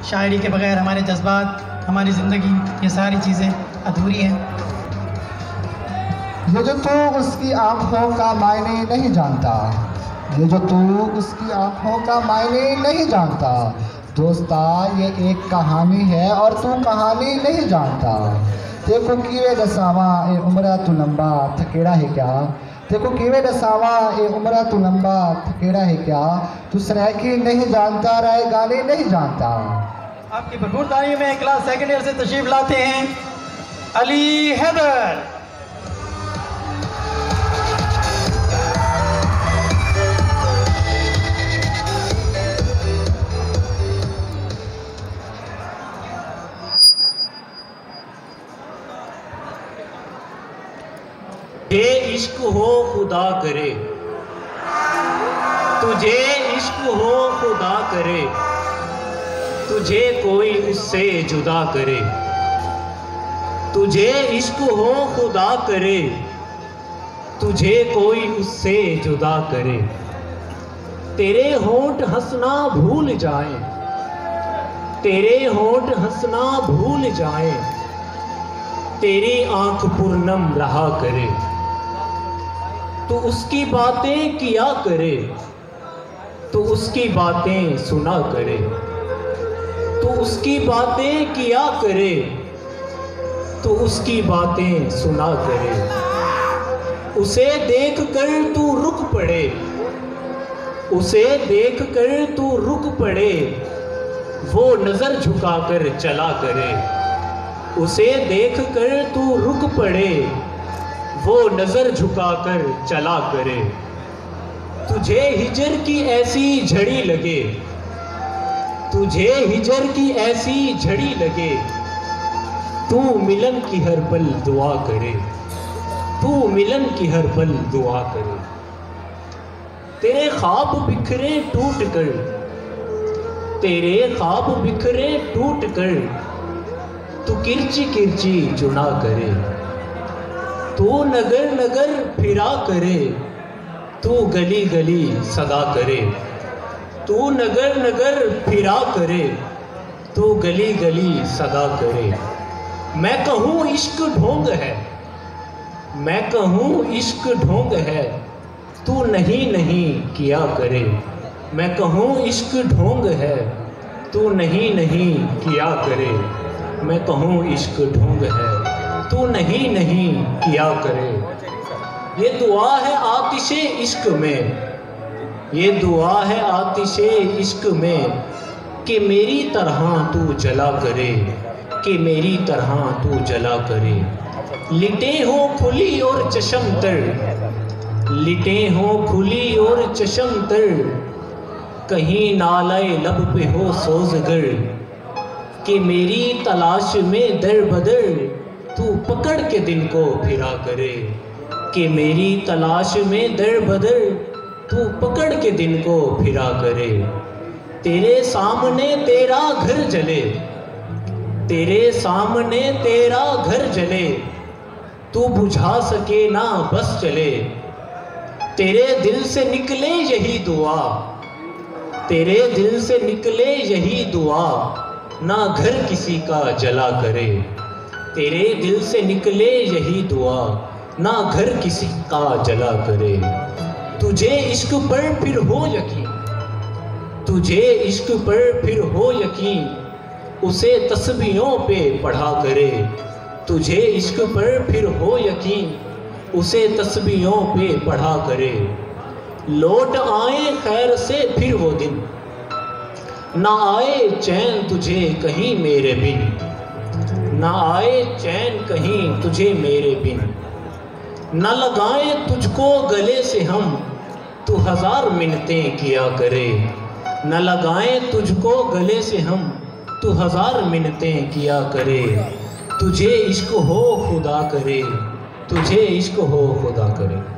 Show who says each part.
Speaker 1: शायरी के बगैर हमारे जज्बात, हमारी ज़िंदगी, ये सारी चीज़ें अधूरी हैं।
Speaker 2: ये जो तू उसकी आँखों का मायने नहीं जानता, ये जो तू उसकी आँखों का मायने नहीं जानता, दोस्ता ये एक कहानी है और तू कहानी नहीं जानता। देखो कीवे दसावा ए उम्रा तू लंबा थकेड़ा है क्या, देखो कीवे दसावा ए उम्रा तू लंबा थकेड़ा है क्या, तू सरायकी नहीं जानता, राय गाली नहीं जानता।
Speaker 1: आपकी भरपूर तारीफ में क्लास सेकंड ईयर से तशरीफ लाते हैं अली हैदर।
Speaker 3: तुझे इश्क हो खुदा करे, तुझे इश्क हो खुदा करे, तुझे कोई उससे जुदा करे, तुझे इश्क हो खुदा करे, तुझे कोई उससे जुदा करे। तेरे होंठ हंसना भूल जाए, तेरे होंठ हंसना भूल जाए, तेरी आंख पूर्णम रहा करे, तो उसकी बातें किया करे, तो उसकी बातें सुना करे, तो उसकी बातें किया करे, तो उसकी बातें सुना करे। उसे देख कर तू रुक पड़े, उसे देख कर तू रुक पड़े, वो नजर झुकाकर चला करे। उसे देख कर तू रुक पड़े, वो नजर झुकाकर चला करे। तुझे हिजर की ऐसी झड़ी लगे, तुझे हिजर की ऐसी झड़ी लगे, तू मिलन की हर पल दुआ करे, तू मिलन की हर पल दुआ करे। तेरे ख्वाब बिखरे टूट कर, तेरे ख्वाब बिखरे टूट कर, तू किरची किरची चुना करे, तू नगर नगर फिरा करे, तू गली गली सदा करे, तू नगर नगर फिरा करे, तू गली गली सदा करे। मैं कहूँ इश्क ढोंग है, मैं कहूँ इश्क ढोंग है, तू नहीं नहीं किया करे। मैं कहूँ इश्क ढोंग है, तू नहीं नहीं किया करे। मैं कहूँ इश्क ढोंग है, तू नहीं नहीं किया करे। ये दुआ है आतिशे इश्क में, ये दुआ है आतिशे इश्क में, कि मेरी तरह तू जला करे, कि मेरी तरह तू जला करे। लिटे हो खुली और चशम तर, लिटे हो खुली और चशम तर, कहीं नालाए लब पे हो सोज़गर, कि मेरी तलाश में दर बदर तू पकड़ के दिन को फिरा करे। कि मेरी तलाश में दर बदर तू पकड़ के दिन को फिरा करे। तेरे सामने तेरा घर जले, तेरे सामने तेरा घर जले, तू बुझा सके ना बस चले। तेरे दिल से निकले यही दुआ, तेरे दिल से निकले यही दुआ, ना घर किसी का जला करे। तेरे दिल से निकले यही दुआ, ना घर किसी का जला करे। तुझे इश्क पर फिर हो यकीन, तुझे इश्क पर फिर हो यकीन, उसे तस्बीहों पे पढ़ा करे। तुझे इश्क पर फिर हो यकीन, उसे तस्बीहों पे पढ़ा करे। लौट आए खैर से फिर वो दिन, ना आए चैन तुझे कहीं मेरे बिन, ना आए चैन कहीं तुझे मेरे बिन। न लगाए तुझको गले से हम, तू हजार मिन्नतें किया करे। न लगाए तुझको गले से हम, तू हजार मिन्नतें किया करे। तुझे इश्क हो खुदा करे, तुझे इश्क हो खुदा करे।